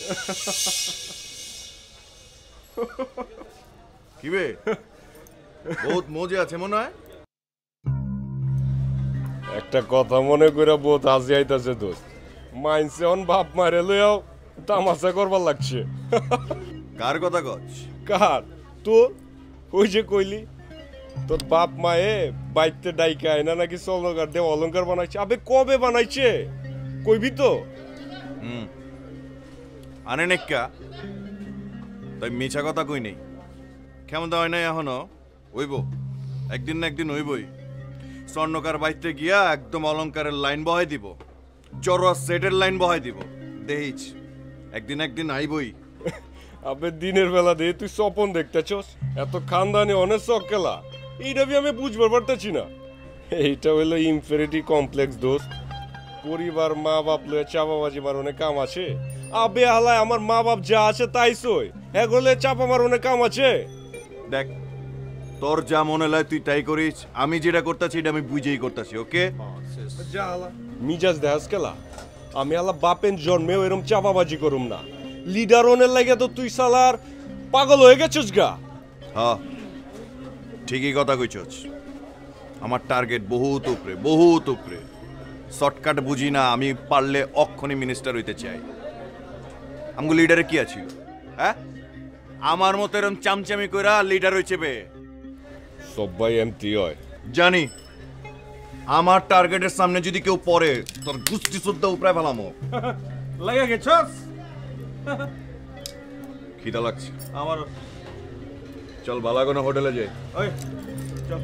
কিবে বহুত মজা আছে মনে হয়। একটা কথা মনে করে বহুত হাসি আইতাছে দোস্ত, মাইনসে অন বাপ মারে লইয়াও তামাশা করবার লাগছে। কার কথা কচ্ছ? কার? তোর ওই যে কইলি তোর বাপ মায়ে বাইতে ডাইকে আয়না নাকি চলনকার দেব অলঙ্কার বানাইছে। আবে কবে বানাইছে কইবি তো? আনে নেক্কা তাই মিছা কথা কই নেই। কেমন হয় নাই এখনো হইব, একদিন না একদিন হইবই। স্বর্ণকার বাইতে গিয়া একদম অলঙ্কারের লাইন বহাই দিব, চরোয়া সেটের লাইন বহাই দিব, দেখিস একদিন একদিন আইবই। আবে দিনের বেলা দিয়ে তুই স্বপন দেখতেছস, এত খানদানি অনেক চক্কেলা, এইটা আমি বুঝবার পারতেছি না। এইটা হইলো ইনফেরিটি কমপ্লেক্স দোস্ত। পরিবার মা বাপ লয়ে চাপাবাজি মারনে কাম আছে? আবে হালায় আমার মা বাপ যা আছে তাই সই, এগুলো চাপা মারনে কাম আছে? দেখ তোর যা মনে হয় তুই তাই করিস, আমি যেটা করতেছি এটা আমি বুঝেই করতেছি। ওকে মিজাজ দেখাস কেলা, আমি আলা বাপেন জন্মেও এরম চাপাবাজি করুম না। লিডার ওনের লাগে তো তুই সালার পাগল হয়ে গেছিস গা। হ্যাঁ ঠিকই কথা কইছস, আমার টার্গেট বহুত উপরে, বহুত উপরে। শর্টকাট বুঝি না, আমি পারলে অক্ষণে মিনিস্টার হইতে চাই। আমগো লিডারে কি আছিল? হ্যাঁ আমার মতো এরম চামচামি কইরা লিডার হইছে বে? সবাই এমতি হয় জানি। আমার টার্গেটের সামনে যদি কেউ পড়ে তোর গুষ্টি শুদ্ধ উপরে ফেলামো। লাগা গেছস? খিদা লাগছে আমার। চল ভালো কোনো হোটেলে যাই। ওই চল।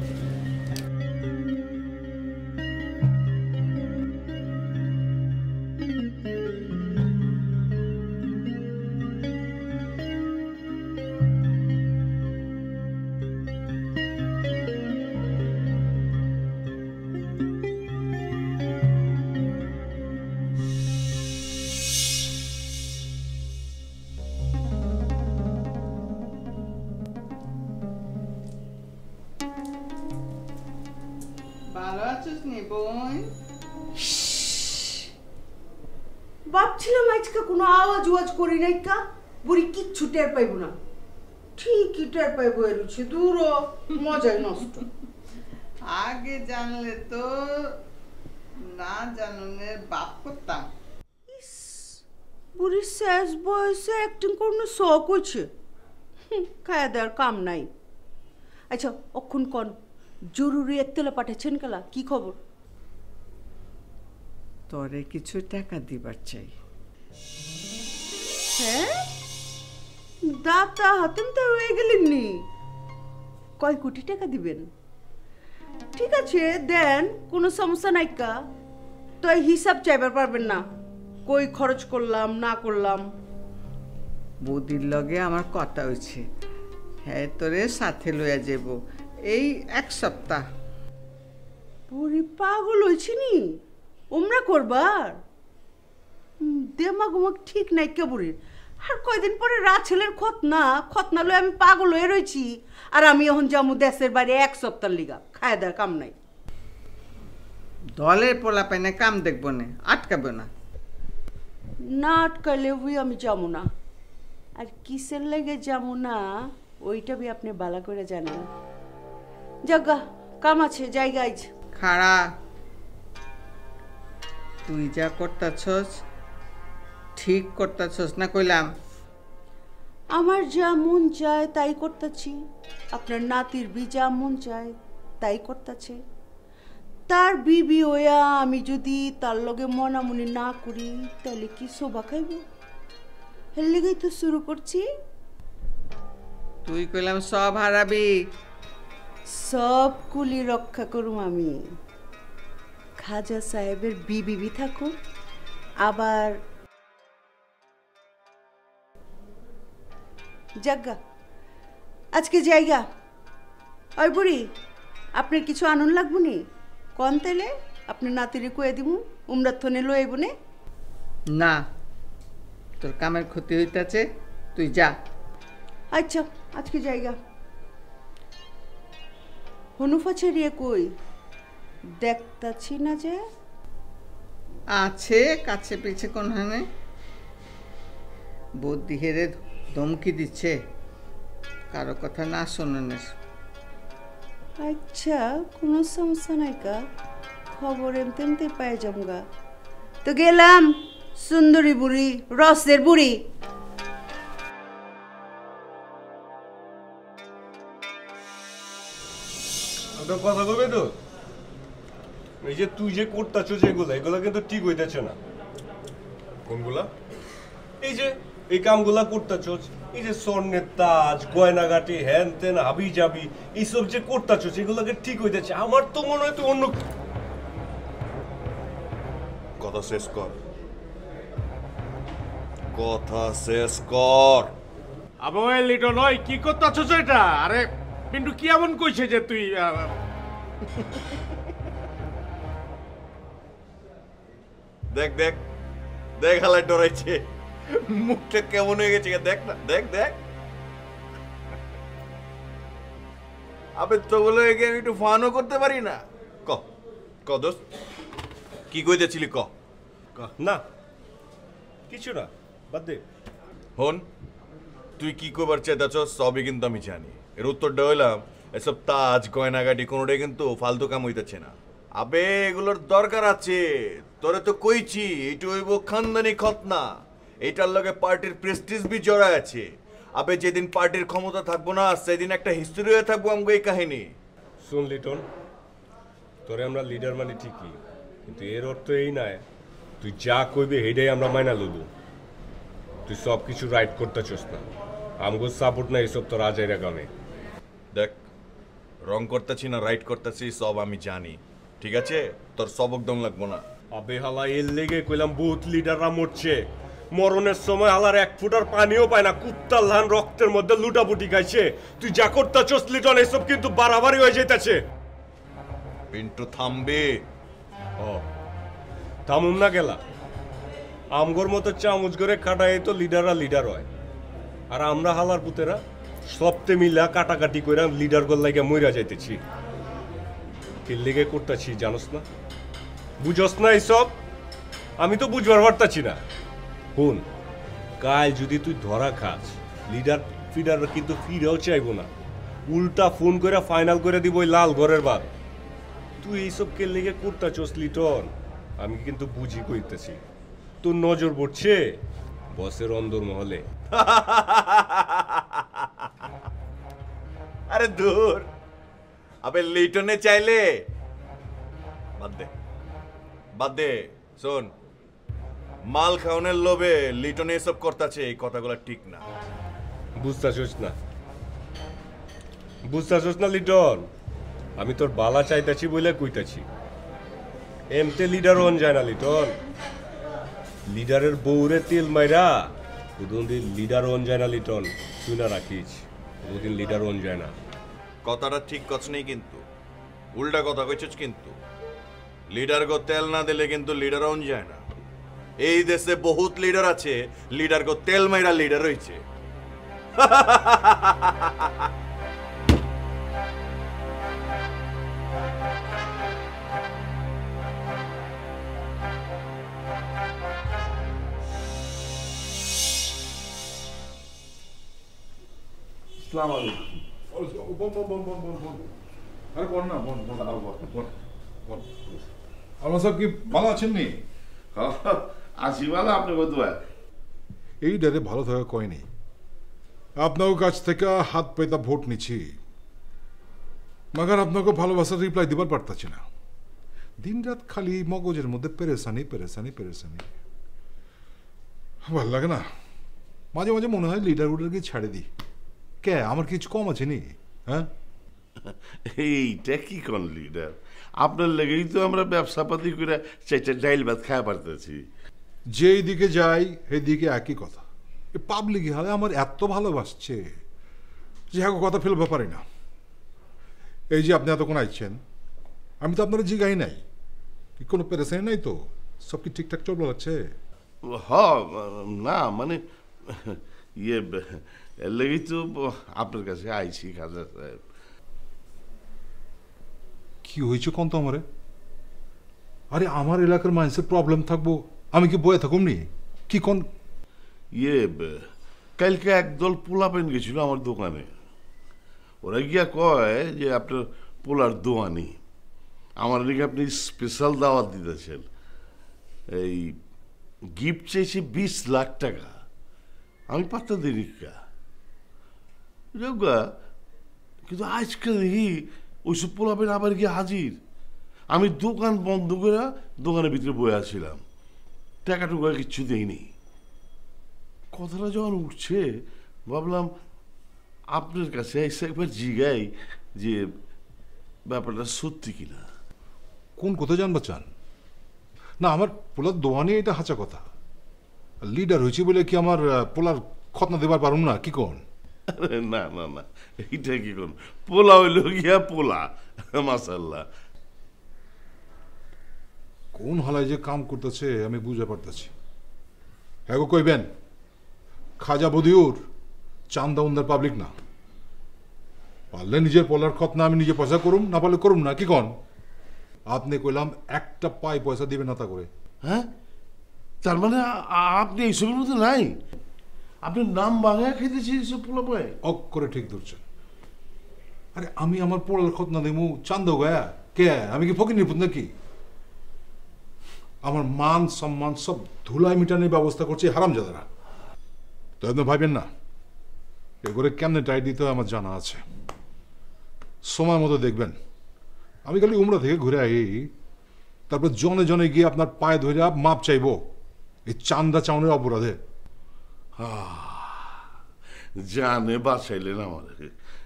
ভাবছিলাম আজকে কোনো আওয়াজ ওয়াজ করি নাই, কা বুড়ি কিচ্ছু টের পাইব না। ঠিকই টের পাইব, এরুছে দূর মজাই নষ্ট। আগে জানলে তো না জানুনের বাপ করতাম। বুড়ি শেষ বয়সে অ্যাক্টিং করতে শখ হয়েছে, খায়া দেওয়ার কাম নাই। আচ্ছা অক্ষণ কন জরুরি এত্তেলা পাঠাচ্ছেন কেলা, কি খবর? তোরে কিছু টাকা দিবার চাই। হ্যাঁ দাতা হাতেম তো হয়ে গেলেননি, কয় কোটি টাকা দিবেন? ঠিক আছে দেন, কোনো সমস্যা নাই। কা তো হিসাব চাইবার পারবেন না, কই খরচ করলাম না করলাম। বৌদির লগে আমার কথা হয়েছে, হ্যাঁ তোরে সাথে লইয়া যাব এই এক সপ্তাহ। বুড়ি পাগল হয়েছি নি ওমরা করবার? দেমাগ ঠিক নাই কে বুড়ির। আর কয়দিন পরে রাত ছেলের খতনা লয়ে আমি পাগল হয়ে রয়েছি, আর আমি এখন যাবো দেশের বাইরে এক সপ্তাহ লিগা, খায় দেওয়ার কাম নাই। দলের পোলা পাইনে কাম দেখবো না, আটকাবে না। না আটকালে ওই আমি যাবো না, আর কিসের লেগে যাবো না ওইটা বি আপনি বালা করে জানেন। জাগা কাম আছে, জায়গায় খাড়া। তুই যা করতাছস ঠিক করতাছস না কইলাম? আমার যা মন চায় তাই করতেছি, আপনার নাতির বি যা মন চায় তাই করতেছে। তার বিবি ওয়া আমি যদি তার লগে মনামনি না করি তাহলে কি শোভা খাইব? এর লেগেই তো শুরু করছি। তুই কইলাম সব হারাবি। সব কুলি রক্ষা করুম আমি। খাজা সাহেবের বিবি থাকুক, আবার জাগা আজকে জায়গা। ওই বুড়ি আপনার কিছু আনন্দ লাগবো নি কন, তাইলে আপনার নাতিরে কয়ে দিব উমরার থনে লইব নে। না তোর কামের ক্ষতি হইতাছে, তুই যা। আচ্ছা আজকে জায়গা। হনুফা ছেড়িয়ে কই দেখতাছি না যে? আছে কাছে পিছে কোন হানে বৌদি হেরে ধমকি দিচ্ছে কারো কথা না শোনানোর। আচ্ছা, কোনো সমস্যা নাই কা, খবর এমতে এমতে পাই যামগা। তো গেলাম, সুন্দরী বুড়ি, রসের বুড়ি। একটা কথা কবে তো, এই যে তুই যে করতেছ যেগুলো, এগুলো কিন্তু ঠিক হইতেছে না। কোনগুলা? এই যে এই কামগুলা করতেছ, এই যে স্বর্ণের তাজ, গয়নাগাটি, হ্যান তেন, হাবি জাবি, এইসব যে করতেছ এগুলোকে ঠিক হইতেছে। আমার তো মনে হয় তো অন্য কথা শেষ কর, কথা শেষ কর। আবহাওয়া লিটো নয়, কি করতেছ এটা? আরে পিন্টু কি এমন কইছে যে তুই দেখ দেখ দেখ, হালাই ডরাইছে, মুখটা কেমন হয়ে গেছে, দেখ না, দেখ দেখ। আবে তো বলে আমি একটু ফানও করতে পারি না। ক ক দোস্ত, কি কইতেছিলি ক? না কিছু না, বাদ দে। হন, তুই কি কবার চাইতেছ সবই কিন্তু আমি জানি। এর উত্তরটা হইলাম, এসব তাজ গয়নাগাটি কোনোটাই কিন্তু ফালতু কাম হইতেছে না। আবে এগুলোর দরকার আছে, তোরে তো কইছি এইটা হইব খানদানি খতনা, এইটার লগে পার্টির প্রেস্টিজ বি জড়া আছে। আবে যেদিন পার্টির ক্ষমতা থাকবো না, সেদিন একটা হিস্ট্রি হয়ে থাকবো আমগো এই কাহিনী। শুন লিটন, তোরে আমরা লিডার মানে ঠিকই, কিন্তু এর অর্থ এই নয় তুই যা কইবে হেডাই আমরা মাইনা লইব। তুই সব কিছু রাইট করতেছস না, আমগো সাপোর্ট না এইসব তোর আজাইরা কামে। দেখ, রং করতেছি না রাইট করতেছি সব আমি জানি, ঠিক আছে? তোর সবক দম লাগবো না। আবে হালা এর লেগে কইলাম বহুত লিডাররা মরছে, মরণের সময় হালার এক ফুটার পানিও পায় না, কুত্তার লান রক্তের মধ্যে লুটাপুটি খাইছে। তুই যা করতেছস লিটন, এসব কিন্তু বাড়াবাড়ি হয়ে যাইতেছে। পিন্টু থামবে। ও থামুম না গেলা, আমগোর মতো চামচ করে কাটাই তো লিডাররা লিডার হয়, আর আমরা হালার পুতেরা সবতে মিলা কাটাকাটি করে লিডার গোল লাগে মইরা যাইতেছি। কি লেগে করতেছি জানোস না, বুঝস না এইসব? আমি তো বুঝবার পারতাছি না। হুন, কাল যদি তুই ধরা খাস, লিডার ফিডার কিন্তু ফিরেও চাইবো না, উল্টা ফোন করে ফাইনাল করে দিব ওই লাল ঘরের বাদ। তুই এইসব কে লেগে করতেছস লিটন, আমি কিন্তু বুঝি কইতেছি। তোর নজর পড়ছে বসের অন্দর মহলে। আরে দূর, আবে লিটনে চাইলে বাদ দে, বাদ দে। শোন, মাল খাওয়ানোর লোভে লিটনে এসব করতেছে, এই কথাগুলো ঠিক না। বুঝতেছস না, বুঝতেছস না লিটন, আমি তোর বালা চাইতেছি বলে কইতাছি। এমতে লিডার হন যায় না লিটন, লিডারের বউরে তেল মাইরা কোনদিন লিডার হন যায় না লিটন। তুই না রাখিস, কোনদিন লিডার হন যায় না। কথাটা ঠিক কছ নেই কিন্তু, উল্টা কথা কইছস কিন্তু। লিডার গো তেল না দিলে কিন্তু লিডার হন যায় না। এই দেশে বহুত লিডার আছে, লিডার গো তেল মাইরা লিডার হইছে। আসসালামু আলাইকুম। বল। আরে বল না, বল। আমার সব কি ভালো আছেন নি? আছি ভালো, আপনি বধুয়া এই ডারে ভালো থাকা কয়নি, আপনার কাছ থেকে হাত পেতা ভোট নিচ্ছি, মাগার আপনাকে ভালোবাসার রিপ্লাই দিবার পারতাছি না। দিন রাত খালি মগজের মধ্যে পেরেশানি। ভাল লাগে না, মাঝে মাঝে মনে হয় লিডার উডারকে ছাড়ে দিই। কে আমার কিছু কম আছে নি? হ্যাঁ, এইটা কি কোন লিডার? আপনার লেগেই তো আমরা ব্যবসা পাতি করে চাইটা ডাইল ভাত খাওয়া পারতেছি। যেই দিকে যাই সেই দিকে একই কথা। পাবলিক হালে আমার এত ভালোবাসছে যে হ্যাঁ কথা ফেলতে পারি না। এই যে আপনি এতক্ষণ আইছেন, আমি তো আপনার জিগাই নাই, কোনো পেরেশানি নাই তো? সব কি ঠিকঠাক চলবে লাগছে? হ না মানে ইয়ে এর লেগেই তো আপনার কাছে আইছি খাজা সাহেব। কি হয়েছে কোন তো আমারে? আরে আমার এলাকার মানুষের প্রবলেম থাকবো, আমি কি বয়ে থাকুম নি? কি কোন কালকে একদল পোলা পেন গেছিল আমার দোকানে। ওরা গিয়া কয় যে আপনার পোলার দোয়ানি, আমার নাকি আপনি স্পেশাল দাওয়াত দিতেছেন। এই গিফট চেয়েছি 20 লাখ টাকা। আমি পাত্তা দিই রিক্কা যোগা, কিন্তু আজকে দেখি ওইসব পোলাপেন আবার গিয়ে হাজির। আমি দোকান বন্ধ করে দোকানের ভিতরে বয়ে আছিলাম, টাকা টুকা কিচ্ছু দেয়নি। কথাটা যখন উঠছে ভাবলাম আপনার কাছে এসে একবার জিগাই যে ব্যাপারটা সত্যি কিনা। কোন কোথায় জানবা চান? না, আমার পোলার দোয়ানি এটা হাঁচা কথা। লিডার হয়েছি বলে কি আমার পোলার খতনা দেবার পারুম না? কি কোন? না না না, এইটা কি কোন পোলা হইল গিয়া পোলা, মাশাআল্লাহ। কোন হলায় যে কাম করতেছে আমি বুঝতে পারতেছি। হ্যাঁ গো কইবেন, খাজা বদিউর চান্দা উন্দার পাবলিক না। পারলে নিজের পোলার খতনা আমি নিজে পয়সা করুম, না পারলে করুম না। কি কন? আপনি কইলাম একটা পাই পয়সা দিবেন না তা করে। হ্যাঁ, তার মানে আপনি এইসবের মধ্যে নাই? আপনার নাম বাংলা খেতেছি এইসব পোলা পায়? অক করে ঠিক ধরছেন। আরে আমি আমার পোলার খতনা দেবো চান্দা গায়া কে? আমি কি ফকির নিপুণ নাকি? আমার মান সম্মান সব ধুলাই মিটানোর ব্যবস্থা করছে হারামজাদারা। তো আপনি ভাববেন না এগুলো কেমনে টাইট দিতে হয় আমার জানা আছে। সময় মতো দেখবেন আমি খালি উমরা থেকে ঘুরে আই, তারপর জনে জনে গিয়ে আপনার পায়ে ধরে মাপ চাইব এই চান্দা চাউনের অপরাধে। জানে বাঁচাইলেন আমাদের।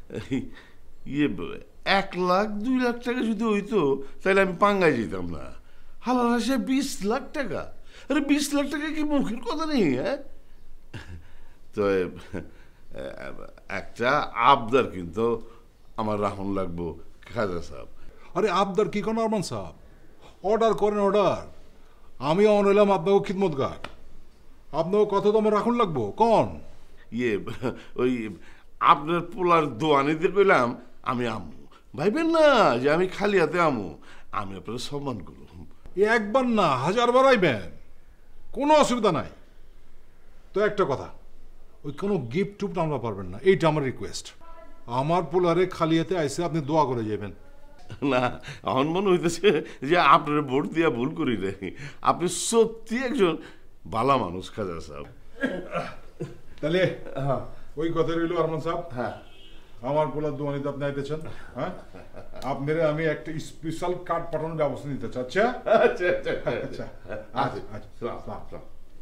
1 লাখ 2 লাখ টাকা যদি হইতো তাহলে আমি পাঙ্গাই যেতাম না। হালাল সে 20 লাখ টাকা। আরে 20 লাখ টাকা কি মুখের কথা নেই? হ্যাঁ, তো একটা আবদার কিন্তু আমার রাখুন লাগবো খাজা সাহেব। আরে আবদার কি কোন আরমান সাহেব? অর্ডার করেন অর্ডার। আমি অন হইলাম আপনাকে খিদমতগার, আপনাকে কথা তো আমার রাখুন লাগবো। কন ওই আপনার পোলার দোয়ানিতে পেলাম আমি আমু, ভাইবেন না যে আমি খালি হাতে আমু। আমি আপনার সম্মান করব। একবার না 1000 বার আইবেন, কোনো অসুবিধা নাই। তো একটা কথা, ওই কোনো গিফট টুফট আমরা পারবেন না, এইটা আমার রিকোয়েস্ট। আমার পোলারে খালি হাতে আইসে আপনি দোয়া করে যাবেন। না, আমার মনে হইতেছে যে আপনার ভোট দিয়া ভুল করি নাই। আপনি সত্যি একজন ভালো মানুষ খাজা সাহেব। তাহলে ওই কথা রইল আরমান সাহেব। হ্যাঁ, আমার পোলার দোয়ানিতে আপনি আইতেছেন। হ্যাঁ, আপনারা আমি একটা স্পেশাল কার্ড পাঠানোর ব্যবস্থা নিতে চাচ্ছি। আচ্ছা আচ্ছা আচ্ছা আচ্ছা আচ্ছা।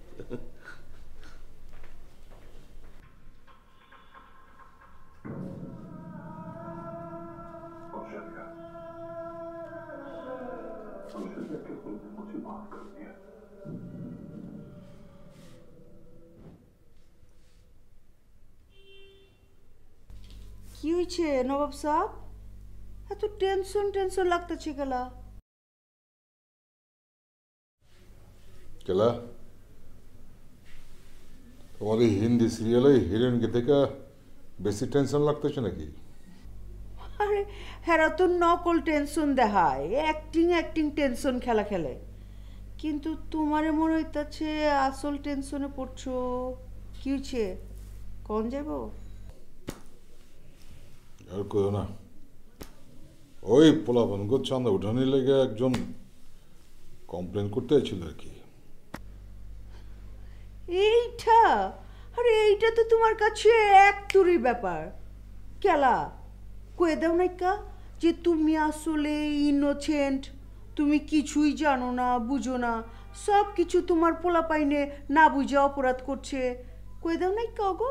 কি হয়েছে নবাব সাহেব? এত টেনশন টেনশন লাগতেছে গেলা? কেলা তোমার এই হিন্দি সিরিয়ালে হিরোইনকে থেকে বেশি টেনশন লাগতেছে নাকি? আরে হেরা তো নকল টেনশন দেখায়, অ্যাক্টিং অ্যাক্টিং টেনশন খেলা খেলে। কিন্তু তোমারে মনে হইতাছে আসল টেনশনে পড়ছো। কি হয়েছে কোন যাব? আর কইও না, ওই পোলাপান গো চাঁদা উঠানি লেগে একজন কমপ্লেন করতে ছিল আর কি। এইটা? আরে এইটা তো তোমার কাছে এক তুরির ব্যাপার। কেলা কয়ে দাও নাইকা যে তুমি আসলে ইনোসেন্ট, তুমি কিছুই জানো না, বুঝো না, সব কিছু তোমার পোলাপাইনে না বুঝে অপরাধ করছে। কয়ে দাও নাইকা গো।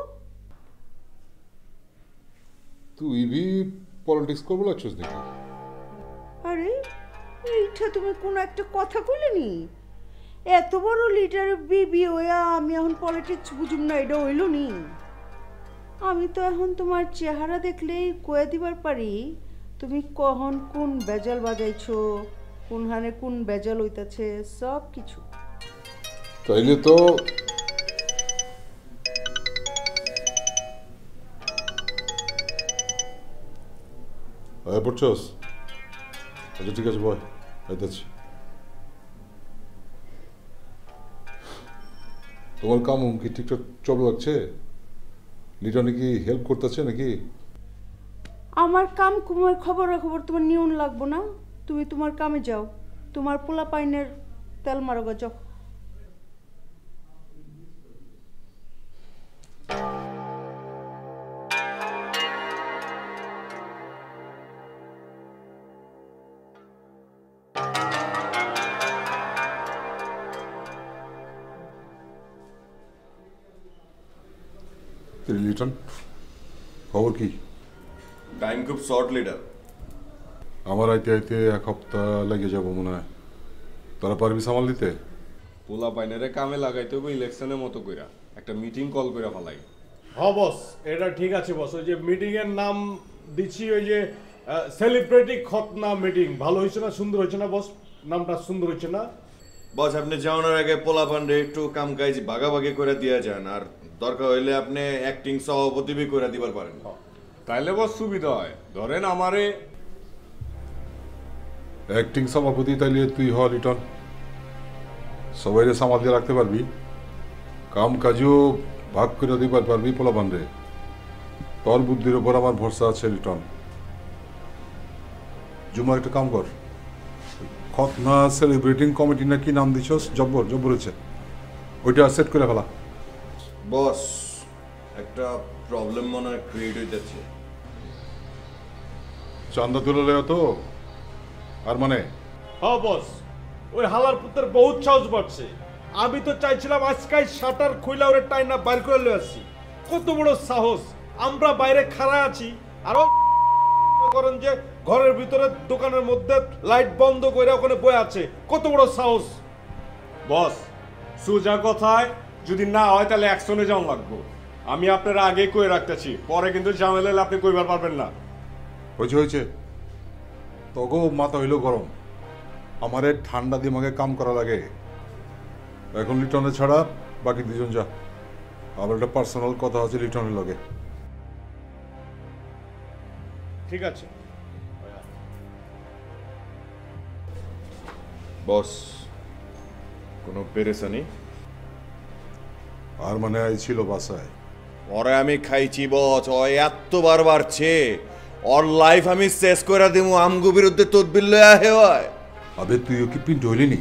তুই বি পলিটিক্স করবো লাগছিস নাকি? আরে এইটা তুমি কোন একটা কথা কইলে নি? এত বড় লিডার বিবি ওয়া আমি এখন পলিটিক্স বুঝুম না, এটা হইল নি? আমি তো এখন তোমার চেহারা দেখলেই কয়ে দিবার পারি তুমি কখন কোন বেজাল বাজাইছো, কোন হানে কোন বেজাল হইতাছে, সব কিছু। তাইলে তো পড়ছস? আচ্ছা ঠিক আছে বয়, আইতাছি। তোমার কাম কি ঠিকঠাক চল লাগছে? লিটনে কি হেল্প করতেছে নাকি? আমার কাম কুমের খবর তোমার নিয়ন লাগবো না। তুমি তোমার কামে যাও, তোমার পোলা পাইনের তেল মারো গা, যাও। লিটন, খবর কি? টাইম খুব শর্ট লিডার। আমার আইতে আইতে এক সপ্তাহ লেগে যাবো মনে হয়। তোরা পারবি সামাল দিতে? পোলা পাইনারে কামে লাগাইতে হবে ইলেকশনের মতো কইরা একটা মিটিং কল কইরা ফেলাই। হ্যাঁ বস, এটা ঠিক আছে বস। ওই যে মিটিং এর নাম দিচ্ছি ওই যে সেলিব্রিটি খতনা মিটিং। ভালো হয়েছে না, সুন্দর হয়েছে না বস? নামটা সুন্দর হয়েছে না? বস আপনি যাওয়ানোর আগে পোলা পান্ডে একটু কাম কাজ ভাগাভাগি করে দিয়ে যান, আর দরকার হইলে আপনি অ্যাক্টিং সভাপতি বি করে দিবার পারেন। তাইলে বস সুবিধা হয়। ধরেন আমারে অ্যাক্টিং সভাপতি তাইলে তুই হ লিটন। সবাইরে সামাল দিয়ে রাখতে পারবি, কাম কাজও ভাগ করে দিবার পারবি পোলা বান্ধে। তোর বুদ্ধির উপর আমার ভরসা আছে লিটন। জুমা একটা কাম কর, খতনা সেলিব্রেটিং কমিটি না কি নাম দিছস, জব্বর হয়েছে, ওইটা সেট করে ফেলা। বস একটা প্রবলেম মনে হয় ক্রিয়েট হইতেছে। চান্দা তুলে তো আর মানে? হ্যাঁ বস, ওই হালার পুত্রের বহুত সাহস বাড়ছে। আমি তো চাইছিলাম আজকাল শাটার খুইলা ওরে টাইনা বাইর করে লয়ে আসছি। কত বড় সাহস! আমরা বাইরে খাড়া আছি আর করেন যে ঘরের ভিতরে দোকানের মধ্যে লাইট বন্ধ করে ওখানে বয়ে আছে। কত বড় সাহস! বস সুজা কথায় যদি না হয় তাহলে অ্যাকশনে যাওয়া লাগবো। আমি আপনারা আগে কই রাখতেছি, পরে কিন্তু ঝামেলা হলে আপনি কইবার পারবেন না। হয়েছে তগো মাথা হইল গরম, আমারে ঠান্ডা দিমাগে কাম করা লাগে। এখন লিটনে ছাড়া বাকি দুজন যা, আমার একটা পার্সোনাল কথা আছে লিটনের লগে। ঠিক আছে বস, কোনো পেরেশানি? আর মানে ছিল বাসায়, ওরে আমি খাইছি বস, ও এতবার বাড়ছে, ওর লাইফ আমি শেষ করে দিব। আমগো বিরুদ্ধে তদবির লয়া হয়। আবে তুইও কি পিন্ট হইলি নি?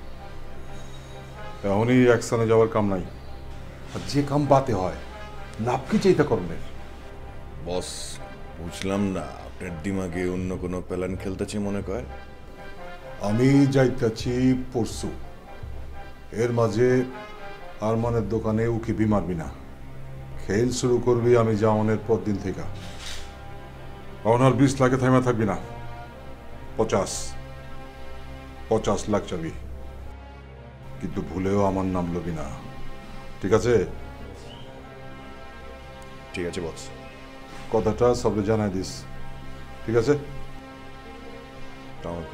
এমনই অ্যাকশনে যাওয়ার কাম নাই, আর যে কাম বাতে হয় লাভ কি চাইতে কর্মের। বস বুঝলাম না, আপনার দিমাগে অন্য কোনো প্ল্যান খেলতেছে মনে কয়। আমি যাইতেছি পরশু, এর মাঝে আরমানের দোকানে উকি মারবি না। খেল শুরু করবি আমি যাওয়ানের পর দিন থেকে। ওনার 20 লাখে থাইমা থাকবি না, 50 লাখ চাবি, কিন্তু ভুলেও আমার নাম লবি না, ঠিক আছে? ঠিক আছে বস। কথাটা সবে জানাই দিস, ঠিক আছে? তাহলে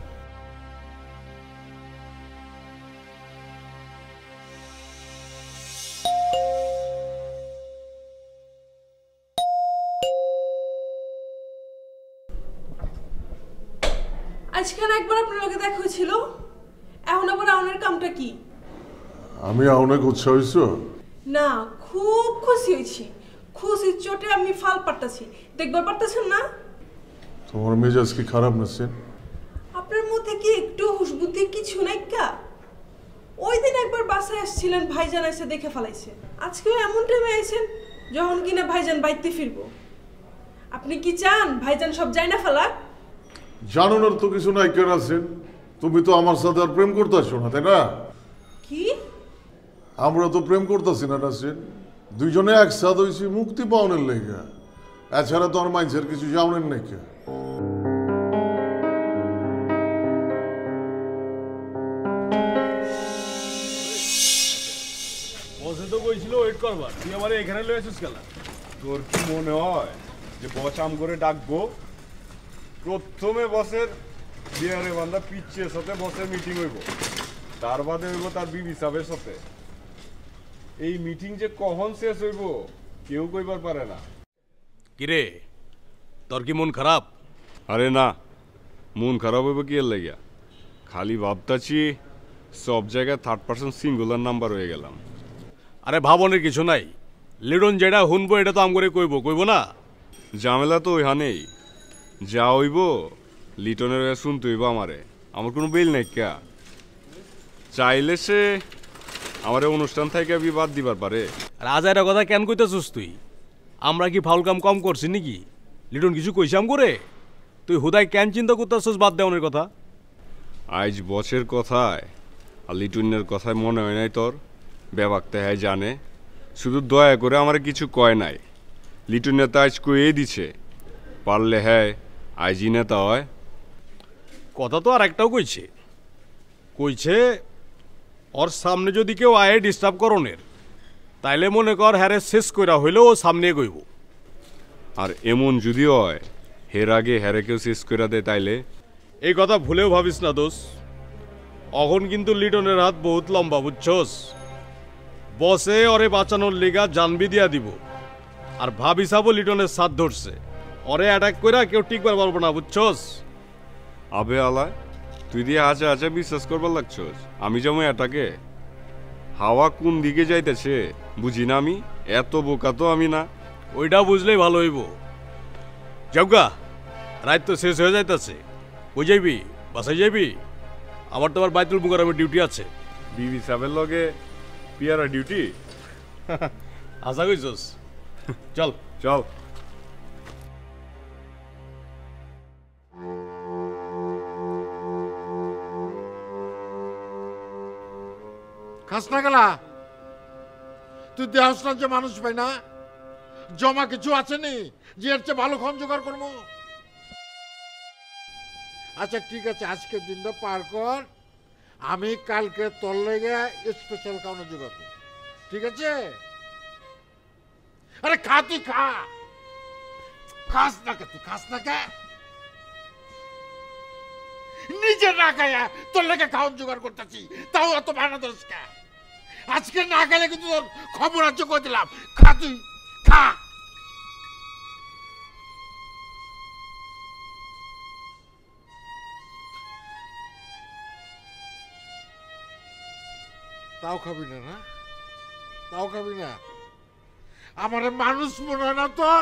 আজকে না একবার আপনার লগে দেখা হয়েছিল, এখন আবার আউনের কামটা কি? আমি অনেক উৎসাহ হয়েছো? না, খুব খুশি হয়েছি। খুশির চোটে আমি ফাল পারতাছি, দেখবার পারতেছেন না? তোমার মেজাজ কি খারাপ নাছেন? আপনার মধ্যে কি একটু হুশ বুদ্ধি কিছু নাই কা? ওই দিন একবার বাসায় আসছিলেন, ভাইজান এসে দেখে ফেলাইছে। আজকেও এমন টাইমে আইছেন যখন কিনা ভাইজান বাইতে ফিরবো। আপনি কি চান ভাইজান সব যায় না ফেলাক? জানানোর তো কিছু নাই কেন আছেন, তুমি তো আমার সাথে আর প্রেম করতেছো না, তাই না? কি? আমরা তো প্রেম করতেছি না নাসিন, দুইজনে একসাথে হয়েছি মুক্তি পাওয়ানোর লেগে। এছাড়া তো আমার মাইন্সের কিছু জানেন নাকি? বসে তো কইছিল ওয়েট করবার, তুই আমারে এখানে লয়ে আসিস কেন? তোর কি মনে হয় যে বস আম করে ডাকবো? প্রথমে বসের বিয়ারে বান্ধা পিচ্ছের সাথে বসের মিটিং হইব, তার বাদে হইব তার বিবি সাহেবের সাথে। এই মিটিং যে কখন শেষ হইব কেউ কইবার পারে না। কিরে, তোর কি মন খারাপ? আরে না, মন খারাপ হইব কি এর লাগিয়া? খালি ভাবতাছি সব জায়গায় থার্ড পার্সন সিঙ্গুলার নাম্বার হয়ে গেলাম। আরে ভাবনের কিছু নাই, লিটন যেটা শুনবো এটা তো আমগরে কইব না। ঝামেলা তো ওইখানেই, যা হইব লিটনের শুনতে হইব আমারে, আমার কোনো বিল নাই কা। চাইলে সে আমার অনুষ্ঠান থেকে বিবাদ দিবার পারে। রাজার কথা কেন কইতেছিস তুই? আমরা কি ফাউল কাম কম করছি নাকি? লিটন কিছু কইসাম করে তুই হুদাই কেন চিন্তা করতেছিস বাদ দেওয়ার কথা? আজ বছর কথায় আর লিটনের কথায় মনে হয় নাই তোর ব্যাপারটা হ্যাঁ জানে, শুধু দয়া করে আমার কিছু কয় নাই। লিটন নেতা আজ কয়ে দিছে, পারলে হ্যাঁ আইজি নেতা হয়। কথা তো আর একটাও কইছে ওর সামনে যদি কেউ আয়ে ডিস্টার্ব করনের তাইলে মনে কর হ্যারে শেষ কইরা হইলেও ও সামনে গইব। আর এমন যদি হয় হের আগে হ্যারে কেউ শেষ করে দেয় তাইলে? এই কথা ভুলেও ভাবিস না দোষ, অখন কিন্তু লিটনের হাত বহুত লম্বা বুঝছস। বসে ওরে বাঁচানোর লিগা জানবি দিয়া দিব, আর ভাবিসাবো লিটনের সাথ ধরছে, ওরে অ্যাটাক কইরা কেউ টিকবার পারবো না বুঝছস। আবে আলায় তুই দিয়ে আজা বিশ্বাস করবার লাগছস আমি যেমন এটাকে? হাওয়া কোন দিকে যাইতেছে বুঝি না আমি, এত বোকা তো আমি না। ওইটা বুঝলেই ভালো হইব। যাওগা, রাত তো শেষ হয়ে যাইতেছে। কই যাইবি? বাসায় যাইবি? আমার তো আবার বাইতুল মুকাররমে ডিউটি আছে। বিবি সাহেবের লগে পিয়ারা ডিউটি? আশা কইছস? চল চল। খাস না গেলা তুই দেহস না যে মানুষ পাই না, জমা কিছু আছে নি যে এর চেয়ে ভালো খন জোগাড় করবো? আচ্ছা ঠিক আছে, আজকের দিনটা পার কর, আমি কালকে তোর লেগে স্পেশাল খাওয়ানো জোগাড় করব, ঠিক আছে? আরে খা, তুই খা। খাস না কে? তুই খাস না কে? নিজে না খায়া তোর লেগে খাওয়ান জোগাড় করতেছি, তাও এত বানা দোষ কে? আজকে না গেলে কিন্তু তোর খবর আছে করে দিলাম। খা, তুই খা। তাও খাবি না? না তাও খাবি না? আমার মানুষ মনে হয় না তোর?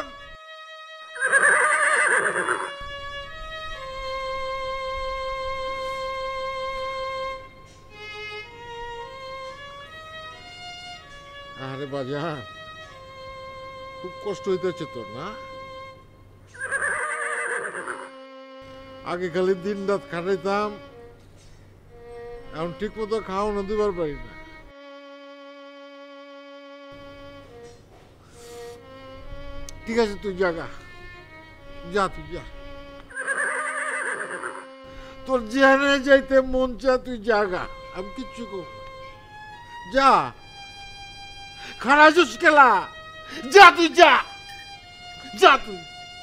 আরে বাজান, খুব কষ্ট হইতেছে তোর না? আগে খালি দিন রাত খাটাইতাম, এখন ঠিক মতো খাওয়ানো দিবার পারি না। ঠিক আছে, তুই জাগা, যা, তুই যা, তোর যেখানে যাইতে মন চা তুই জাগা, আমি কিচ্ছু করব। যা, খানা জুস খেলা, যা তুই, যা যা তুই।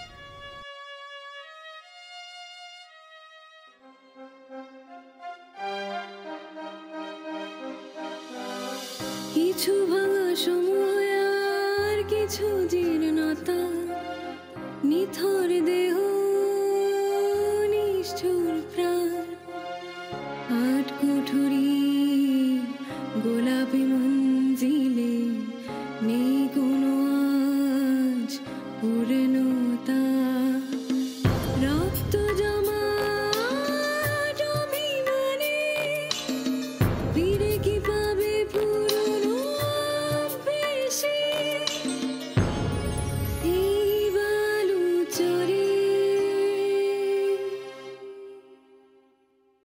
কিছু ভাঙা সময় আর কিছু জীর্ণতা, নিথর দেহ নিষ্ঠুর প্রাণ।